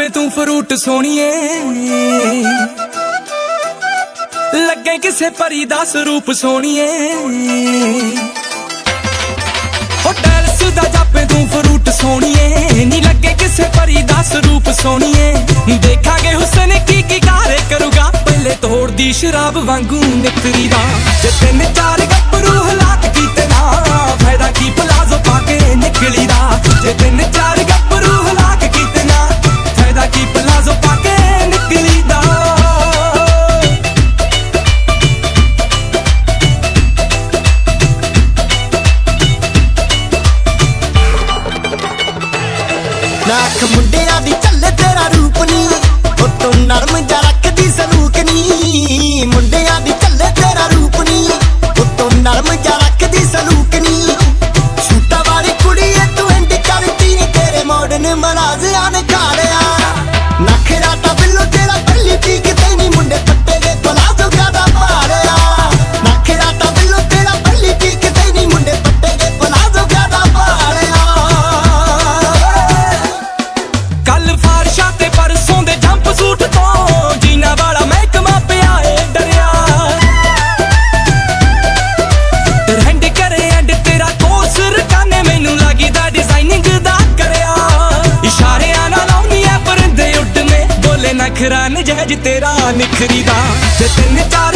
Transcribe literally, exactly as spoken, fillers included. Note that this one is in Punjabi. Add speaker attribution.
Speaker 1: ਜਾਪੇ ਤੂੰ ਫਰੂਟ ਸੋਹਣੀਏ, ਲੱਗੇ ਕਿਸੇ ਪਰੀ ਦਾ ਸਰੂਪ ਸੋਹਣੀਏ। ਹੋ ਟੈਲਸ ਦਾ ਜਾਪੇ ਤੂੰ ਫਰੂਟ ਸੋਹਣੀਏ, ਨੀ ਲੱਗੇ ਕਿਸੇ ਪਰੀ ਦਾ ਸਰੂਪ ਸੋਹਣੀਏ। ਦੇਖਾਂਗੇ ਹੁਸਨ ਕੀ ਕੀ ਕਾਰੇ ਕਰੂਗਾ, ਪਹਿਲੇ ਤੋੜਦੀ ਸ਼ਰਾਬ ਵਾਂਗੂ ਨਿਕਰੀ ਦਾ। ਜੇ ਤਿੰਨ ਚਾਰ ਗੱਭਰੂ ਹਲਾਕ ਕੀਤੇ ਨਾ, ਫਾਇਦਾ ਕੀ ਪਲਾਜ਼ੋ ਪਾ ਕੇ ਨਿਕਲੀ ਦਾ। ਜੇ ਤਿੰਨ ਚਾਰ ਗੱਭਰੂ ਹਲਾਕ ਕੀਤੇ ਨਾ, ਫਾਇਦਾ ਕੀ ਪਲਾਜ਼ੋ ਪਾ ਕੇ ਨਿਕਲੀ ਦਾ।
Speaker 2: ਲੱਖ ਮੁੰਡਿਆਂ ਦੀ ਚੱਲੇ ਤੇਰਾ ਰੂਪ ਨੀ, ਉਹ ਤੂੰ ਨਰਮ ਜਾ ਰੱਖਦੀ ਸਲੂਕ ਨੀ। ਮੁੰਡਿਆਂ ਦੀ ਚੱਲੇ ਤੇਰਾ ਰੂਪ ਨੀ, ਉਹ ਤੂੰ ਨਰਮ ਜਾ ਰੱਖਦੀ ਸਲੂਕ ਨੀ। ਛੂਟਾ ਵਾਲੀ ਕੁੜੀ ਐ ਤੂੰ ਇੰਡ ਕਰਦੀ ਨੀ, ਤੇਰੇ ਮੋਡਨ ਮਨਾਜ਼ਿਆਂ ਨੇ ਖਾ ਲਿਆ। ਨਖਰਾ ਤਾਂ ਬਿੱਲੋ ਤੇਰਾ ਪਹਿਲੀ ਪੀ ਕਿਤੇ ਨੀ, ਮੁੰਡੇ ਪੱਟੇ ਦੇ ਪਲਾਜ਼ੋ ਜ਼ਿਆਦਾ ਪਾ ਲਿਆ। ਨਖਰਾ ਤਾਂ ਬਿੱਲੋ ਤੇਰਾ ਪਹਿਲੀ ਪੀ ਕਿਤੇ ਨੀ, ਮੁੰਡੇ ਪੱਟੇ ਦੇ ਪਲਾਜ਼ੋ ਜ਼ਿਆਦਾ ਪਾ ਲਿਆ। ਕੱਲ ਫਾਰਸ਼ਾਂ ਤੇ ਪਰਸੋਂ ਦੇ ਜੰਪ ਸੂਟ ਤੋਂ, ਜੀਨਾ ਵਾਲਾ ਮਹਿਕਮਾ ਪਿਆ ਏ ਡਰਿਆ। ਟਰੈਂਡ ਕਰੇ ਐਂਡ ਤੇਰਾ ਕੋਰਸ ਰਕਾਨੇ, ਮੈਨੂੰ ਲੱਗਦਾ ਡਿਜ਼ਾਈਨਿੰਗ ਦਾ ਕਰਿਆ। ਇਸ਼ਾਰਿਆਂ ਨਾਲ ਆਉਣੀ ਐ ਪਰਿੰਦੇ ਉੱਡਨੇ, ਬੋਲੇ ਨਖਰਾ ਨਜਾਇਜ਼ ਤੇਰਾ ਨਿਖਰੀ ਦਾ। ਜੇ ਤਿੰਨ ਚਾਰ